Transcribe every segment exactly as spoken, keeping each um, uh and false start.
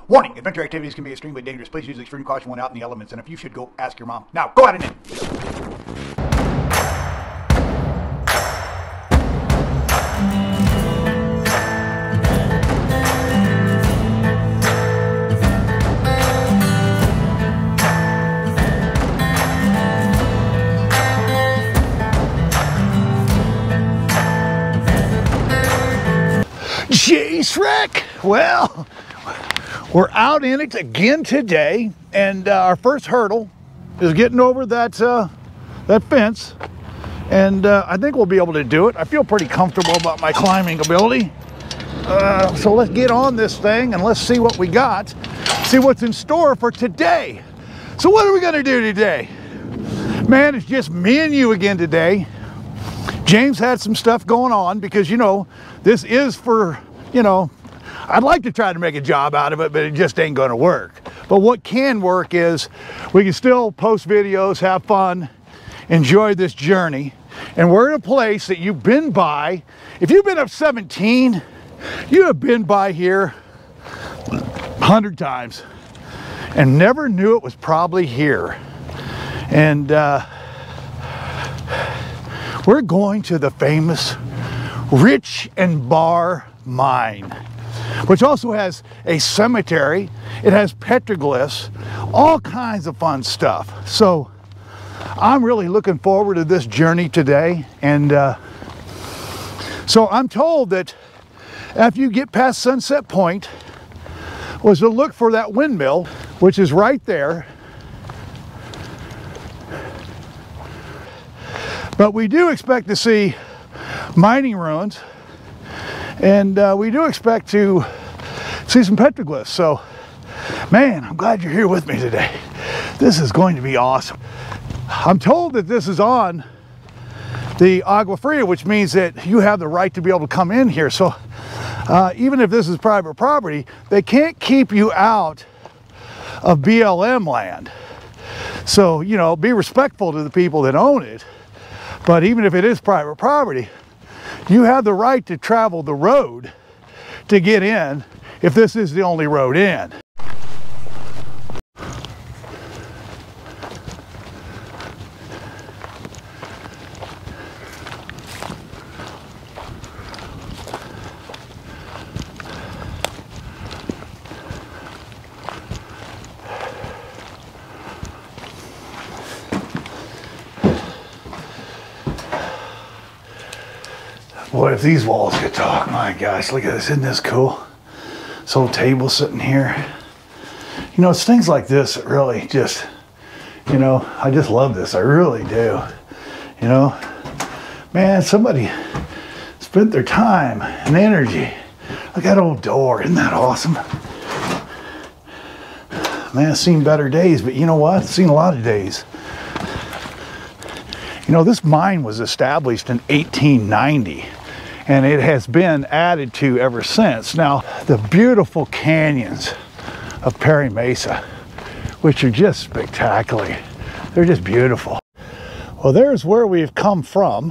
Warning, adventure activities can be extremely dangerous. Please use extreme caution when out in the elements, and if you should, go ask your mom. Now, go out and in. Jeez, Rick! Well, we're out in it again today, and uh, our first hurdle is getting over that uh, that fence, and uh, I think we'll be able to do it. I feel pretty comfortable about my climbing ability. Uh, so let's get on this thing and let's see what we got, see what's in store for today. So what are we gonna do today? Man, it's just me and you again today. James had some stuff going on because, you know, this is for, you know, I'd like to try to make a job out of it, but it just ain't gonna work. But what can work is we can still post videos, have fun, enjoy this journey. And we're in a place that you've been by. If you've been up seventeen, you have been by here a hundred times and never knew it was probably here. And uh, we're going to the famous Richinbar Mine, which also has a cemetery. It has petroglyphs, all kinds of fun stuff. So I'm really looking forward to this journey today. And uh, so I'm told that after you get past Sunset Point was to look for that windmill, which is right there. But we do expect to see mining ruins, and uh, we do expect to see some petroglyphs. So, man, I'm glad you're here with me today. This is going to be awesome. I'm told that this is on the Agua Fria, which means that you have the right to be able to come in here. So, uh, even if this is private property, they can't keep you out of B L M land. So, you know, be respectful to the people that own it. But even if it is private property, you have the right to travel the road to get in if this is the only road in. Boy, if these walls could talk, my gosh, look at this, isn't this cool? This old table sitting here. You know, it's things like this that really just, you know, I just love this, I really do. You know, man, somebody spent their time and energy. Look at that old door, isn't that awesome? Man, I've seen better days, but you know what? I've seen a lot of days. You know, this mine was established in eighteen ninety. And it has been added to ever since. Now, the beautiful canyons of Perry Mesa, which are just spectacular. They're just beautiful. Well, there's where we've come from,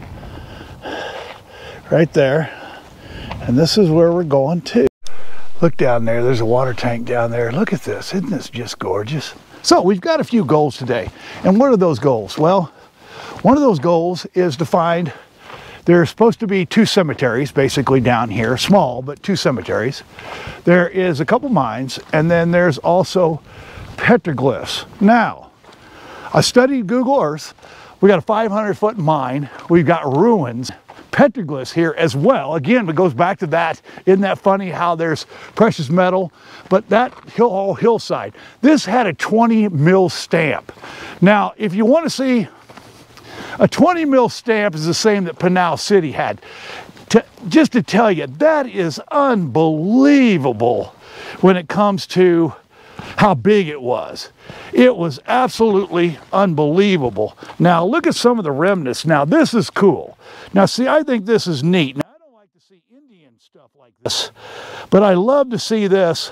right there. And this is where we're going to. Look down there, there's a water tank down there. Look at this, isn't this just gorgeous? So we've got a few goals today. And what are those goals? Well, one of those goals is to find, there's supposed to be two cemeteries basically down here, small, but two cemeteries. There is a couple mines, and then there's also petroglyphs. Now, I studied Google Earth. We got a five hundred foot mine. We've got ruins, petroglyphs here as well. Again, it goes back to that. Isn't that funny how there's precious metal? But that hill, whole hillside, this had a twenty mil stamp. Now, if you want to see, a twenty mil stamp is the same that Pinal City had. To, just to tell you, that is unbelievable when it comes to how big it was. It was absolutely unbelievable. Now look at some of the remnants. Now this is cool. Now see, I think this is neat. Now I don't like to see Indian stuff like this, but I love to see this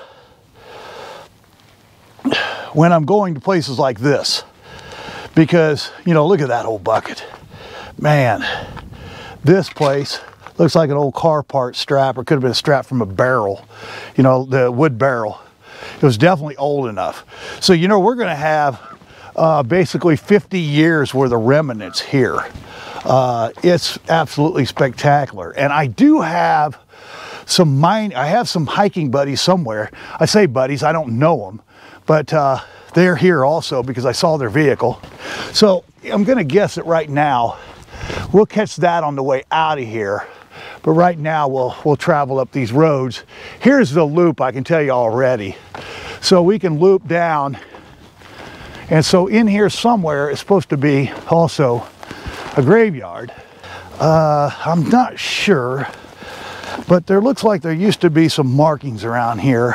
when I'm going to places like this. Because, you know, look at that old bucket. Man, this place looks like an old car part strap, or could have been a strap from a barrel, you know, the wood barrel. It was definitely old enough. So, you know, we're going to have uh, basically fifty years worth of remnants here. Uh, it's absolutely spectacular. And I do have some mine, I have some hiking buddies somewhere. I say buddies, I don't know them, but uh, they're here also because I saw their vehicle. So I'm going to guess that right now we'll catch that on the way out of here. But right now we'll, we'll travel up these roads. Here's the loop, I can tell you already. So we can loop down. And so in here somewhere is supposed to be also a graveyard. Uh, I'm not sure, but there looks like there used to be some markings around here.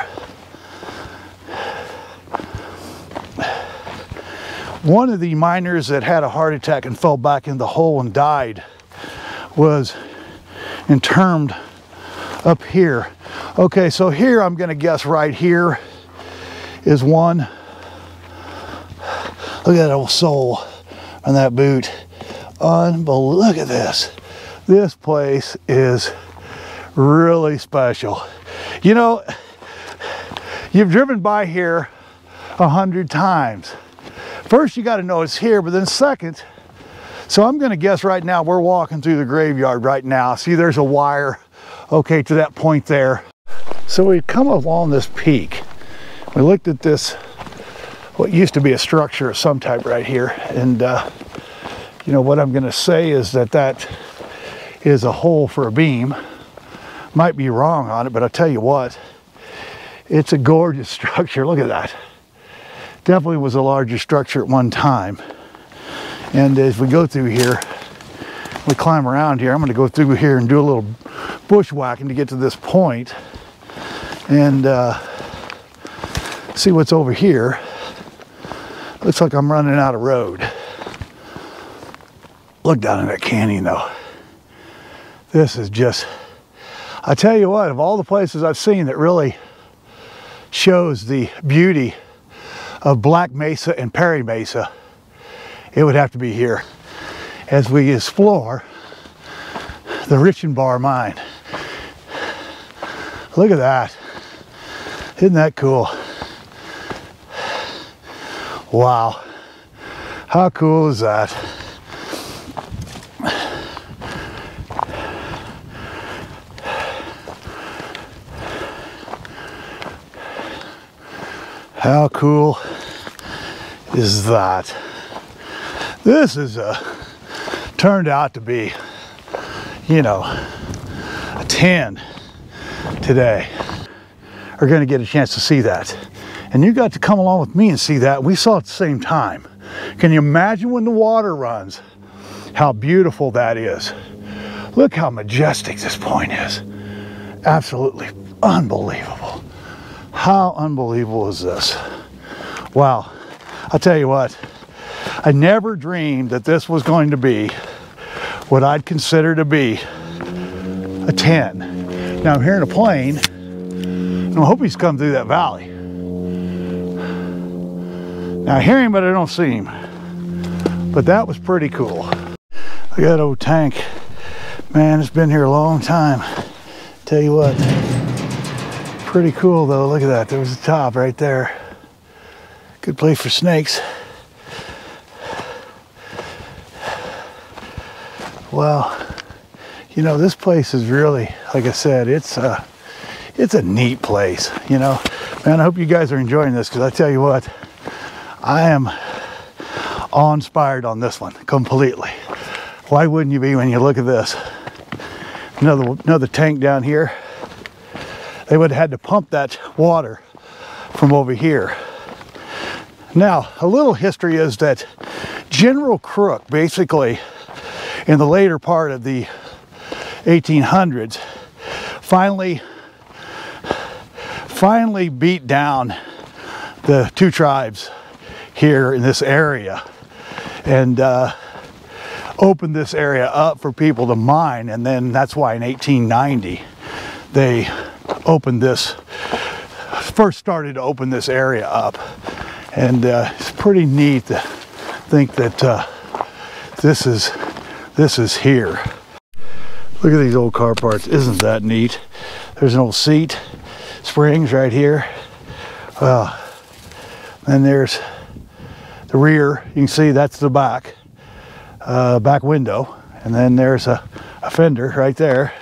One of the miners that had a heart attack and fell back in the hole and died was interred up here. Okay, so here I'm going to guess right here is one. Look at that old sole on that boot. Unbelievable. Look at this. This place is really special. You know, you've driven by here a hundred times. First, you got to know it's here, but then second, so I'm going to guess right now we're walking through the graveyard right now. See, there's a wire, okay, to that point there. So we come along this peak. We looked at this, what used to be a structure of some type right here, and uh, you know what I'm going to say is that that is a hole for a beam. Might be wrong on it, but I'll tell you what, it's a gorgeous structure. Look at that. Definitely was a larger structure at one time. And as we go through here, we climb around here. I'm going to go through here and do a little bushwhacking to get to this point and uh, see what's over here. Looks like I'm running out of road. Look down in that canyon though. This is just, I tell you what, of all the places I've seen that really shows the beauty of Black Mesa and Perry Mesa, it would have to be here as we explore the Richinbar Mine. Look at that. Isn't that cool? Wow. How cool is that? How cool is that? This is a, turned out to be, you know, a ten today. Are going to get a chance to see that. And you got to come along with me and see that. We saw it at the same time. Can you imagine when the water runs, how beautiful that is? Look how majestic this point is. Absolutely unbelievable. How unbelievable is this? Wow. I'll tell you what, I never dreamed that this was going to be what I'd consider to be a ten. Now I'm hearing a plane, and I hope he's come through that valley. Now I hear him, but I don't see him. But that was pretty cool. Look at that old tank. Man, it's been here a long time. Tell you what, pretty cool though. Look at that, there was the top right there. Good place for snakes. Well, you know, this place is really, like I said, it's a, it's a neat place, you know. Man, I hope you guys are enjoying this, because I tell you what, I am awe-inspired on this one completely. Why wouldn't you be when you look at this? Another, another tank down here. They would have had to pump that water from over here. Now, a little history is that General Crook, basically, in the later part of the eighteen hundreds, finally, finally beat down the two tribes here in this area and uh, opened this area up for people to mine. And then that's why in eighteen ninety, they opened this, first started to open this area up. And uh, it's pretty neat to think that uh, this is this is here. Look at these old car parts. Isn't that neat? There's an old seat, springs right here. Well, then there's the rear. You can see that's the back, uh, back window. And then there's a, a fender right there.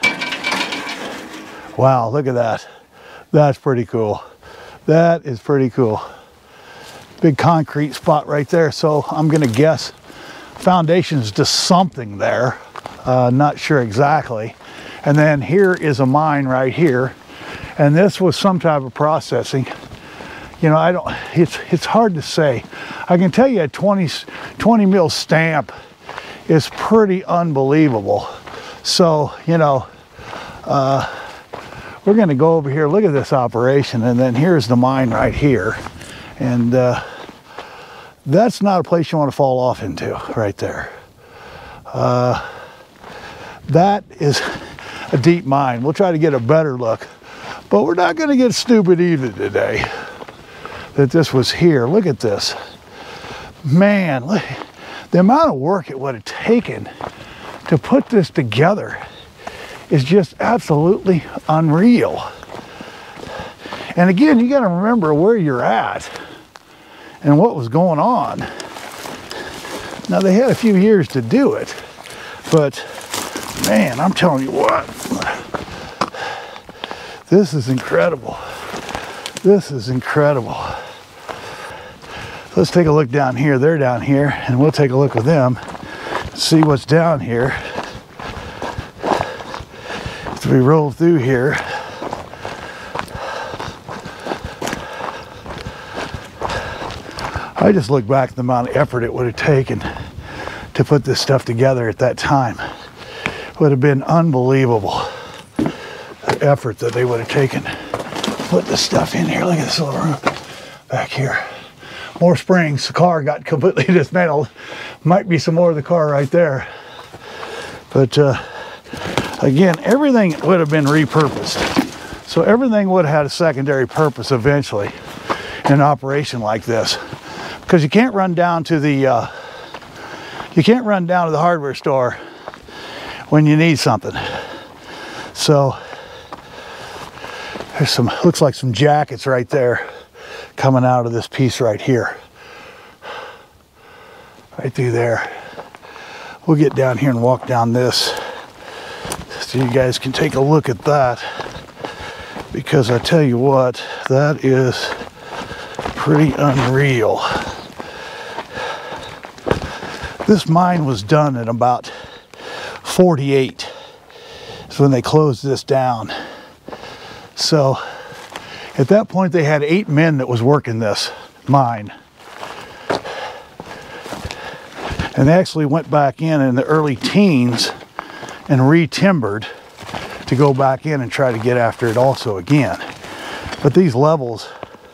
Wow, look at that. That's pretty cool. That is pretty cool. Big concrete spot right there. So I'm gonna guess foundation's just something there. Uh, not sure exactly. And then here is a mine right here. And this was some type of processing. You know, I don't, it's, it's hard to say. I can tell you a twenty, twenty mil stamp is pretty unbelievable. So, you know, uh, we're gonna go over here, look at this operation, and then here's the mine right here. And uh, that's not a place you wanna fall off into, right there. Uh, that is a deep mine. We'll try to get a better look, but we're not gonna get stupid either today that this was here. Look at this. Man, look, the amount of work it would have taken to put this together is just absolutely unreal. And again, you got to remember where you're at and what was going on. Now, they had a few years to do it, but man, I'm telling you what, this is incredible. This is incredible. Let's take a look down here. They're down here, and we'll take a look with them, see what's down here. As we roll through here, I just look back at the amount of effort it would have taken to put this stuff together at that time. It would have been unbelievable, the effort that they would have taken to put this stuff in here. Look at this little room back here. More springs. The car got completely dismantled. Might be some more of the car right there. But uh, again, everything would have been repurposed. So everything would have had a secondary purpose eventually in an operation like this. Because you can't run down to the uh, you can't run down to the hardware store when you need something. So there's some, looks like some jackets right there coming out of this piece right here. Right through there. We'll get down here and walk down this so you guys can take a look at that, because I tell you what, that is pretty unreal. This mine was done at about forty-eight. Is when they closed this down. So at that point they had eight men that was working this mine. And they actually went back in in the early teens and re-timbered to go back in and try to get after it also again. But these levels,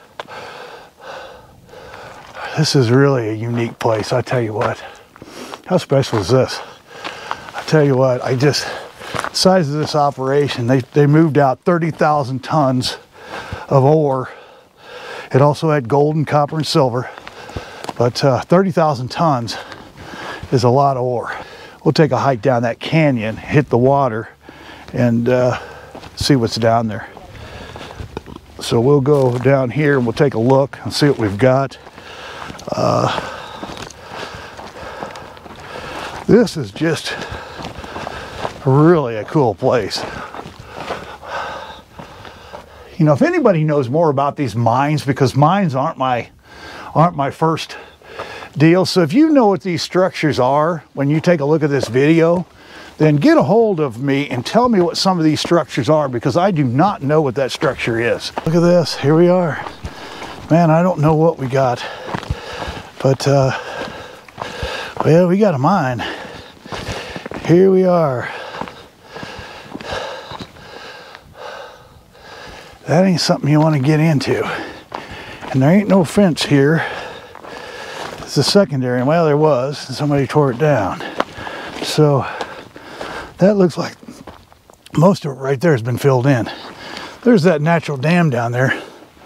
this is really a unique place, I tell you what. How special is this? I tell you what, I just, size of this operation, they, they moved out thirty thousand tons of ore. It also had gold and copper and silver, but uh, thirty thousand tons is a lot of ore. We'll take a hike down that canyon, hit the water, and uh, see what's down there. So we'll go down here and we'll take a look and see what we've got. Uh, this is just really a cool place. You know, if anybody knows more about these mines, because mines aren't my aren't my first deal, so if you know what these structures are when you take a look at this video, then get a hold of me and tell me what some of these structures are, because I do not know what that structure is. Look at this, here we are. Man, I don't know what we got, but uh, well, we got a mine. Here we are. That ain't something you want to get into. And there ain't no fence here. It's a secondary, well, there was, and somebody tore it down. So that looks like most of it right there has been filled in. There's that natural dam down there.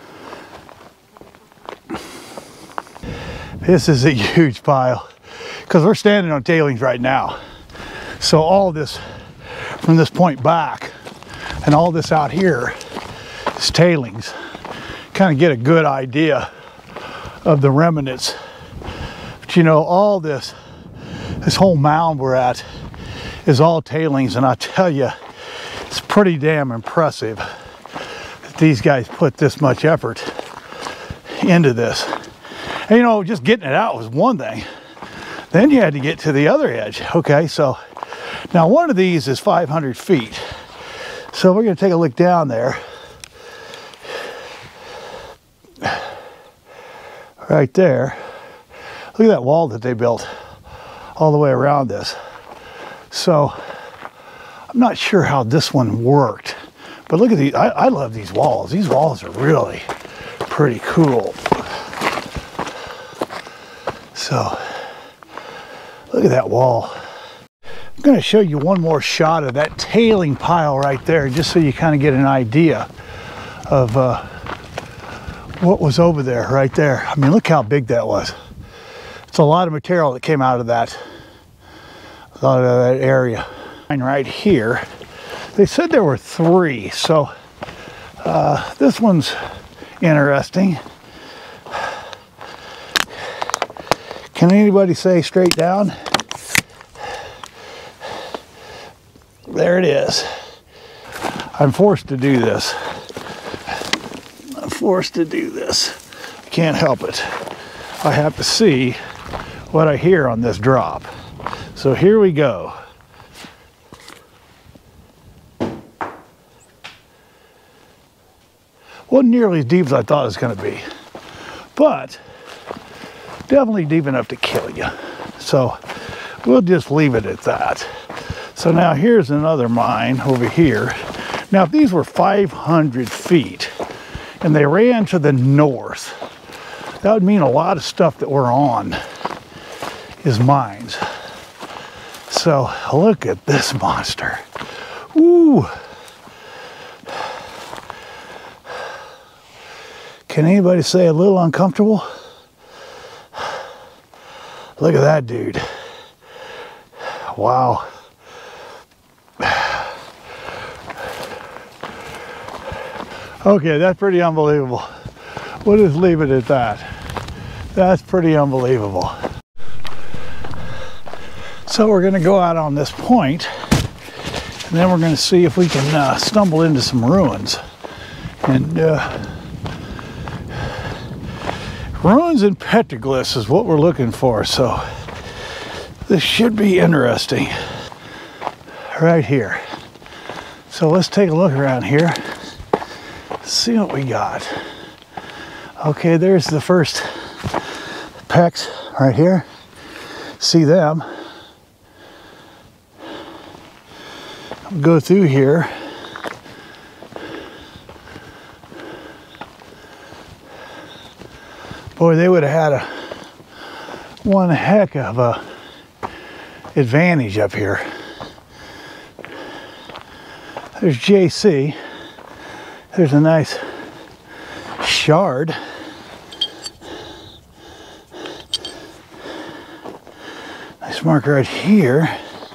This is a huge pile, because we're standing on tailings right now. So all this, from this point back, and all this out here is tailings. Kind kind of get a good idea of the remnants. But you know, all this, this whole mound we're at is all tailings, and I tell you, it's pretty damn impressive that these guys put this much effort into this. And you know, just getting it out was one thing. Then you had to get to the other edge. Okay, so now one of these is five hundred feet. So we're going to take a look down there. Right there. Look at that wall that they built all the way around this. So I'm not sure how this one worked, but look at these. I, I love these walls. These walls are really pretty cool. So look at that wall. I'm going to show you one more shot of that tailing pile right there, just so you kind of get an idea of uh, what was over there, right there. I mean, look how big that was. It's a lot of material that came out of that, out of that area. And right here, they said there were three, so uh, this one's interesting. Can anybody say straight down? There it is. I'm forced to do this. I'm forced to do this. I can't help it. I have to see what I hear on this drop. So here we go. Wasn't nearly as deep as I thought it was going to be, but definitely deep enough to kill you. So we'll just leave it at that. So now here's another mine over here. Now if these were five hundred feet and they ran to the north, that would mean a lot of stuff that we're on is mines. So look at this monster. Ooh. Can anybody say a little uncomfortable? Look at that dude. Wow. Okay, that's pretty unbelievable. We'll just leave it at that. That's pretty unbelievable. So we're going to go out on this point, and then we're going to see if we can uh, stumble into some ruins. And uh, ruins and petroglyphs is what we're looking for, so this should be interesting. Right here. So let's take a look around here. See what we got. Okay, there's the first pecs right here. See them. Go through here. Boy, they would have had a one heck of a advantage up here. There's J C. There's a nice shard. Nice mark right here.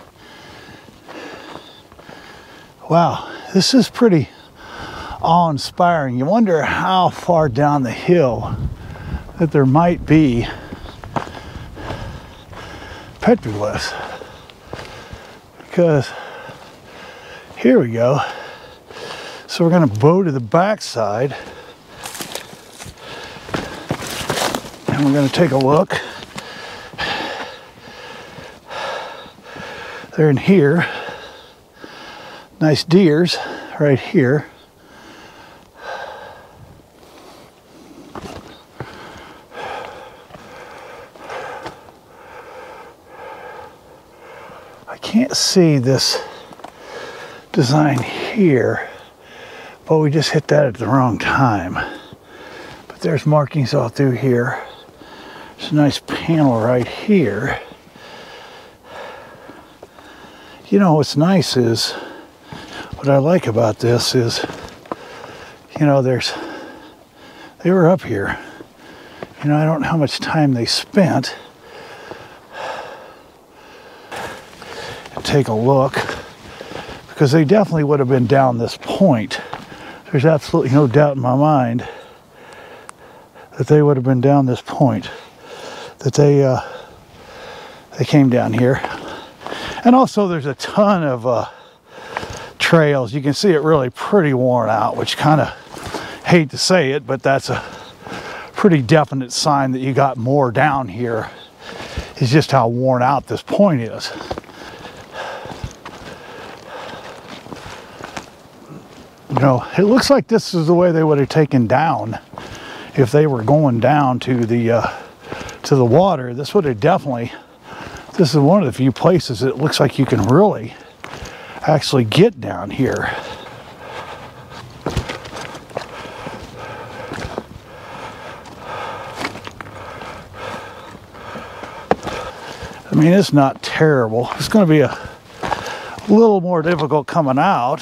Wow, this is pretty awe-inspiring. You wonder how far down the hill that there might be petroglyphs. Because here we go. So we're going to bow to the backside, and we're going to take a look. They're in here. Nice deers right here. I can't see this design here. But we just hit that at the wrong time. But there's markings all through here. There's a nice panel right here. You know, what's nice is, what I like about this is, you know, there's, they were up here. You know, I don't know how much time they spent. Take a look, because they definitely would have been down this point. There's absolutely no doubt in my mind that they would have been down this point, that they uh, they came down here. And also there's a ton of uh, trails. You can see it really pretty worn out, which kind of, hate to say it, but that's a pretty definite sign that you got more down here. It's just how worn out this point is. You know, it looks like this is the way they would have taken down if they were going down to the uh, to the water. This would have definitely, this is one of the few places that it looks like you can really actually get down here. I mean, it's not terrible. It's going to be a little more difficult coming out.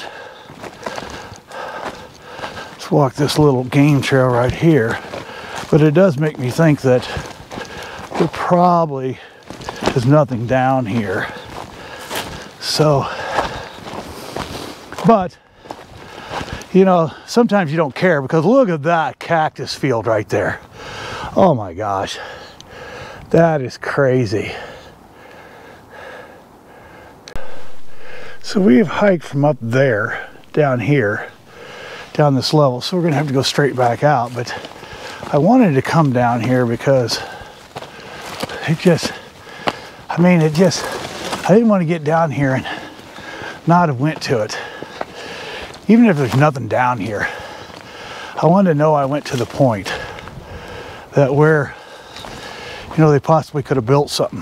Let's walk this little game trail right here. But it does make me think that there probably is nothing down here. So, but, you know, sometimes you don't care, because look at that cactus field right there. Oh my gosh, that is crazy. So we've hiked from up there down here, down this level, so we're gonna have to go straight back out. But I wanted to come down here because it just, I mean, it just, I didn't want to get down here and not have went to it. Even if there's nothing down here, I wanted to know I went to the point that where, you know, they possibly could have built something.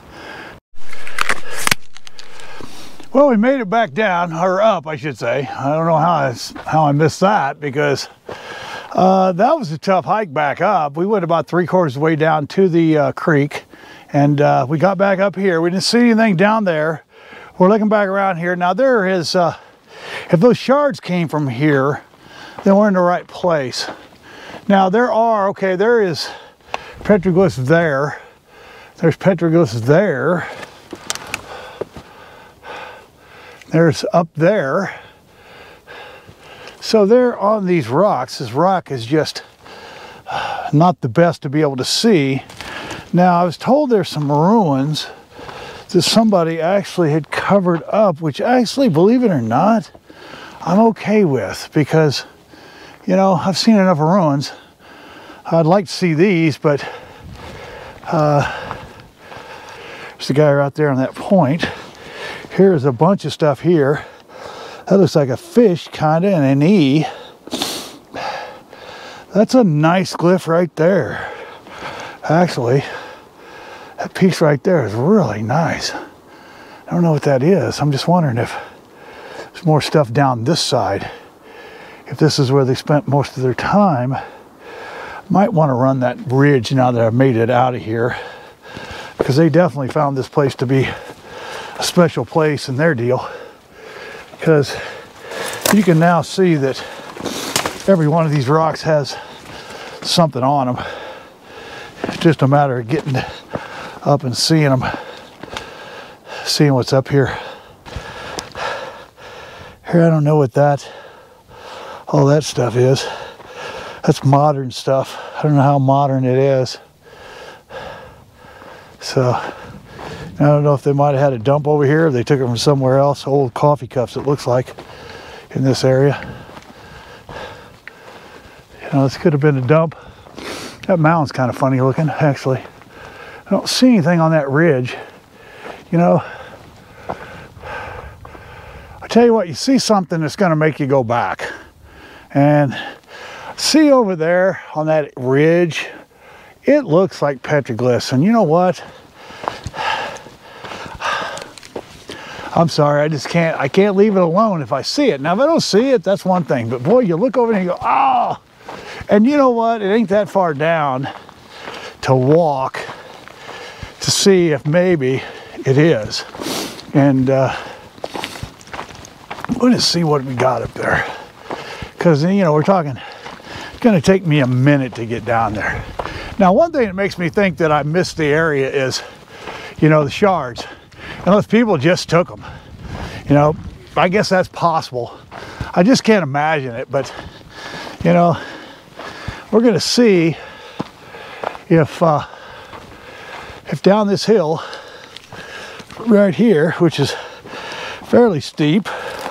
Well, we made it back down, or up, I should say. I don't know how I, how I missed that, because uh, that was a tough hike back up. We went about three quarters of the way down to the uh, creek, and uh, we got back up here. We didn't see anything down there. We're looking back around here. Now there is, uh, if those shards came from here, then we're in the right place. Now there are, okay, there is petroglyphs there. There's petroglyphs there. There's up there. So they're on these rocks. This rock is just not the best to be able to see. Now I was told there's some ruins that somebody actually had covered up, which actually, believe it or not, I'm okay with, because, you know, I've seen enough ruins. I'd like to see these, but uh, there's the guy right there on that point. Here's a bunch of stuff here. That looks like a fish, kind of, and an E. That's a nice glyph right there. Actually, that piece right there is really nice. I don't know what that is. I'm just wondering if there's more stuff down this side. If this is where they spent most of their time. Might want to run that ridge now that I've made it out of here, because they definitely found this place to be a special place in their deal, because you can now see that every one of these rocks has something on them. It's just a matter of getting up and seeing them, seeing what's up here. Here, I don't know what that, all that stuff is. That's modern stuff. I don't know how modern it is. So I don't know if they might have had a dump over here, if they took it from somewhere else. Old coffee cups, it looks like, in this area. You know, this could have been a dump. That mound's kind of funny looking, actually. I don't see anything on that ridge. You know, I tell you what, you see something that's going to make you go back. And see over there on that ridge, it looks like petroglyphs. And you know what? I'm sorry, I just can't, I can't leave it alone if I see it. Now, if I don't see it, that's one thing. But boy, you look over there and you go, oh! And you know what? It ain't that far down to walk to see if maybe it is. And uh, we'll just see what we got up there. Because, you know, we're talking, it's going to take me a minute to get down there. Now, one thing that makes me think that I missed the area is, you know, the shards. Unless people just took them. You know, I guess that's possible. I just can't imagine it, but, you know, we're going to see if uh, if down this hill right here, which is fairly steep,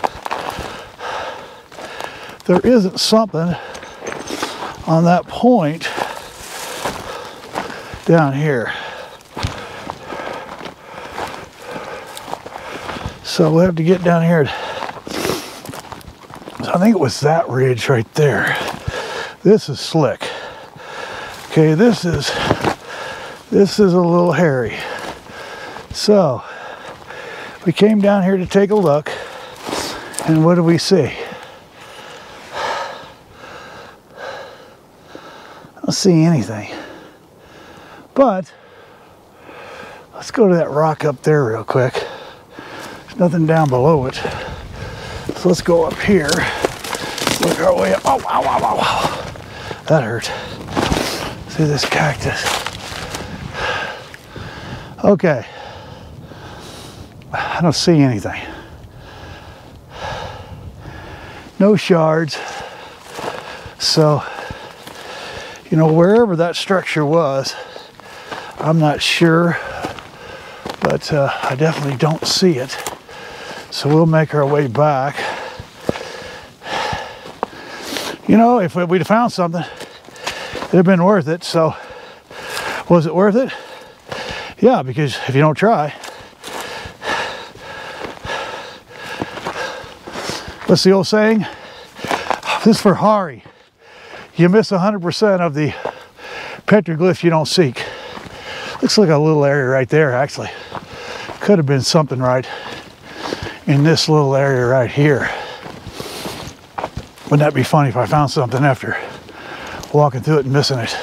there isn't something on that point down here. So we'll have to get down here. I think it was that ridge right there. This is slick. Okay, this is this is a little hairy. So we came down here to take a look, and what do we see? I don't see anything. But let's go to that rock up there real quick. There's nothing down below it. So let's go up here. Work our way up. Oh, wow, wow, wow, wow. That hurt. See this cactus. Okay. I don't see anything. No shards. So, you know, wherever that structure was, I'm not sure, but uh, I definitely don't see it. So we'll make our way back. You know, if we'd have found something, it'd have been worth it. So, was it worth it? Yeah, because if you don't try, what's the old saying? This is for Hari. You miss one hundred percent of the petroglyphs you don't seek. Looks like a little area right there, actually. Could have been something right in this little area right here. Wouldn't that be funny if I found something after walking through it and missing it?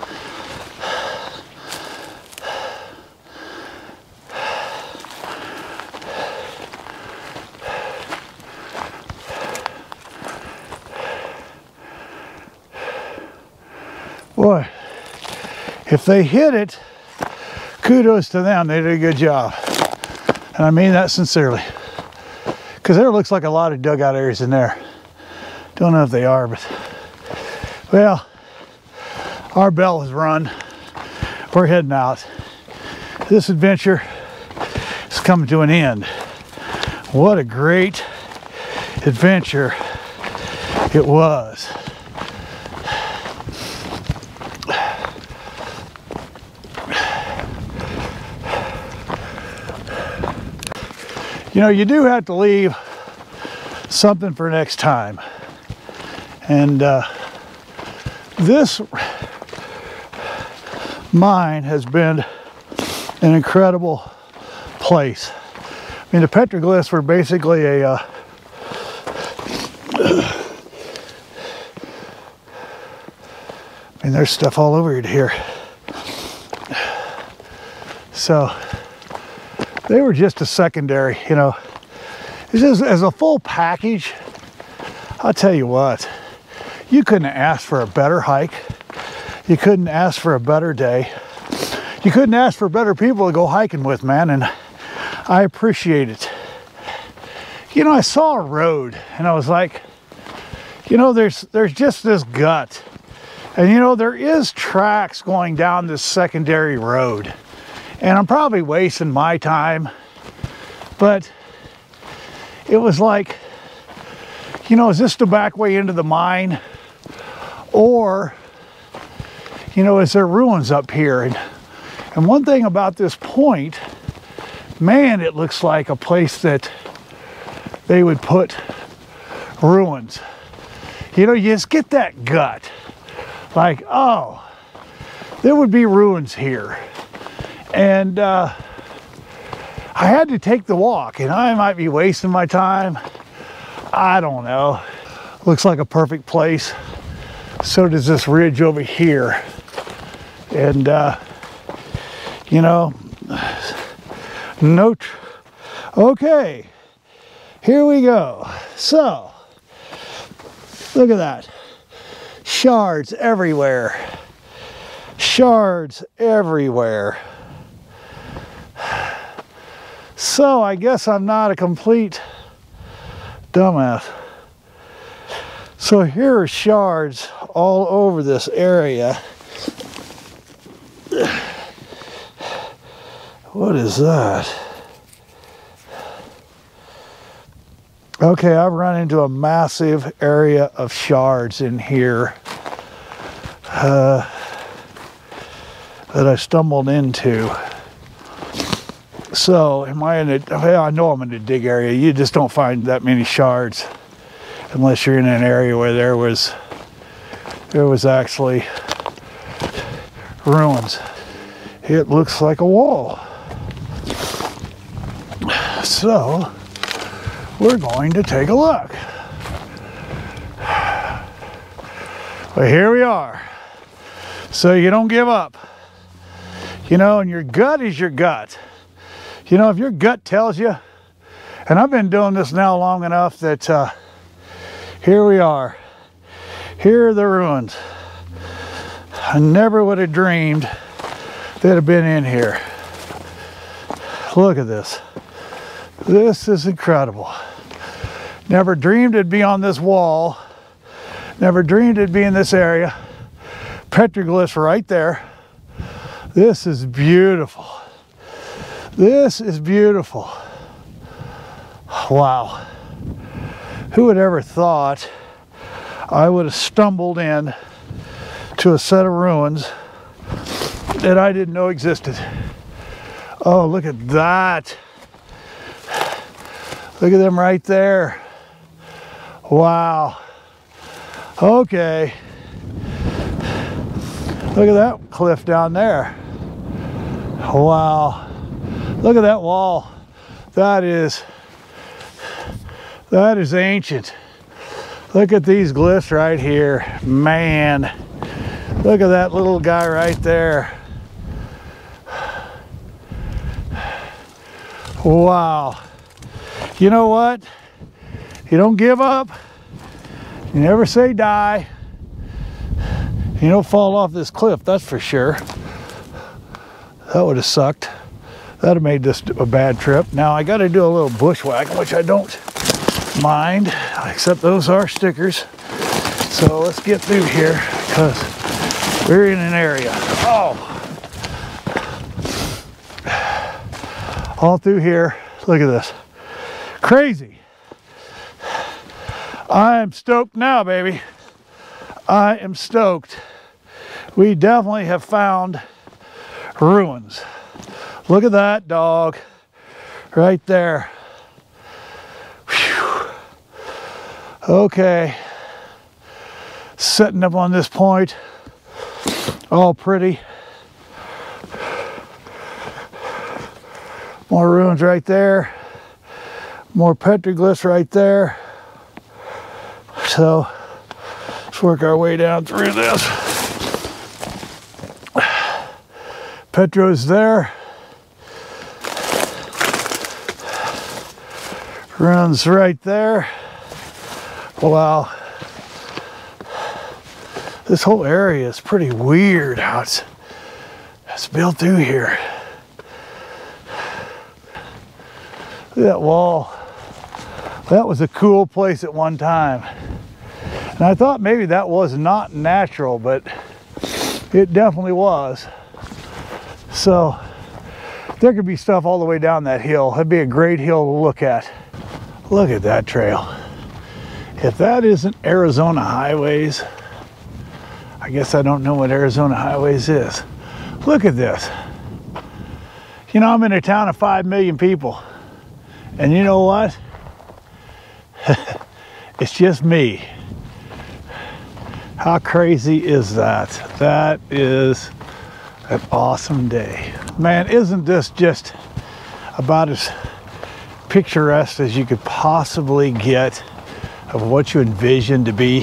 Boy, if they hit it, kudos to them. They did a good job. And I mean that sincerely. Because there looks like a lot of dugout areas in there. Don't know if they are, but well, our bell has run. We're heading out. This adventure is coming to an end. What a great adventure it was. You know, you do have to leave something for next time. And uh, this mine has been an incredible place. I mean, the petroglyphs were basically a uh, I mean, there's stuff all over here. So they were just a secondary, you know. This is as a full package. I'll tell you what, you couldn't ask for a better hike. You couldn't ask for a better day. You couldn't ask for better people to go hiking with, man, and I appreciate it. You know, I saw a road and I was like, you know, there's there's just this gut. And you know, there is tracks going down this secondary road. And I'm probably wasting my time, but it was like, you know, is this the back way into the mine? Or, you know, is there ruins up here? And, and one thing about this point, man, it looks like a place that they would put ruins. You know, you just get that gut. Like, oh, there would be ruins here. And uh, I had to take the walk, and I might be wasting my time. I don't know. Looks like a perfect place. So does this ridge over here. And, uh, you know, no, tr okay, here we go. So, look at that. Shards everywhere. Shards everywhere. So I guess I'm not a complete dumbass. So here are shards all over this area. What is that? Okay, I've run into a massive area of shards in here uh, that I stumbled into. So, am I in a, well, I know I'm in a dig area. You just don't find that many shards unless you're in an area where there was, there was actually ruins. It looks like a wall. So, we're going to take a look. Well, here we are. So you don't give up. You know, and your gut is your gut. You know, if your gut tells you, and I've been doing this now long enough that uh, here we are. Here are the ruins. I never would have dreamed they'd have been in here. Look at this. This is incredible. Never dreamed it'd be on this wall. Never dreamed it'd be in this area. Petroglyphs right there. This is beautiful. This is beautiful. Wow. Who would ever thought I would have stumbled in to a set of ruins that I didn't know existed. Oh, look at that. Look at them right there. Wow. Okay. Look at that cliff down there. Wow. Look at that wall. That is, that is ancient. Look at these glyphs right here. Man. Look at that little guy right there. Wow. You know what? You don't give up. You never say die. You don't fall off this cliff, that's for sure. That would have sucked. That would have made this a bad trip. Now I got to do a little bushwhack, which I don't mind, except those are stickers. So let's get through here because we're in an area. Oh! All through here. Look at this. Crazy. I am stoked now, baby. I am stoked. We definitely have found ruins. Look at that dog right there. Whew. Okay. Setting up on this point. All pretty. More ruins right there. More petroglyphs right there. So let's work our way down through this. Petro's there. Ruins right there. Wow. This whole area is pretty weird how it's, it's built through here. Look at that wall. That was a cool place at one time. And I thought maybe that was not natural, but it definitely was. So there could be stuff all the way down that hill. That'd be a great hill to look at. Look at that trail. If that isn't Arizona highways, I guess I don't know what Arizona highways is. Look at this. You know, I'm in a town of five million people. And you know what? It's just me. How crazy is that? That is an awesome day. Man, isn't this just about as picturesque as you could possibly get of what you envision to be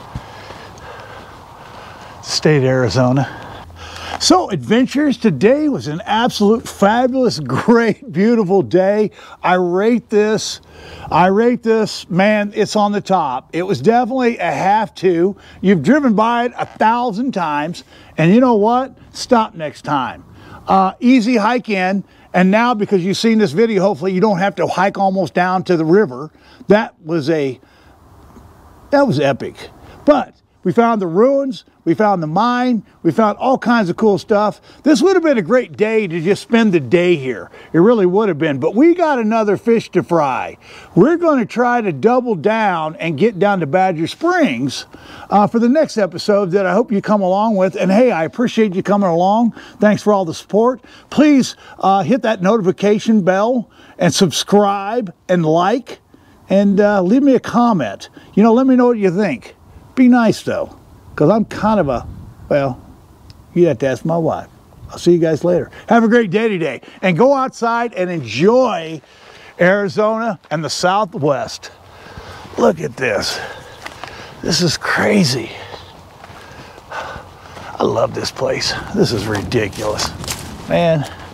state of Arizona? So adventures, today was an absolute fabulous, great, beautiful day. I rate this, I rate this, man, it's on the top. It was definitely a have to. You've driven by it a thousand times, and you know what? Stop next time. Uh, easy hike in, and now because you've seen this video, hopefully you don't have to hike almost down to the river. That was a, that was epic. But we found the ruins. we found the mine, we found all kinds of cool stuff. This would have been a great day to just spend the day here. It really would have been, but we got another fish to fry. We're going to try to double down and get down to Badger Springs uh, for the next episode that I hope you come along with. And hey, I appreciate you coming along. Thanks for all the support. Please uh, hit that notification bell and subscribe and like and uh, leave me a comment. You know, let me know what you think. Be nice though, because I'm kind of a, well, you have to ask my wife. I'll see you guys later. Have a great day today, and go outside and enjoy Arizona and the Southwest. Look at this. This is crazy. I love this place. This is ridiculous. Man,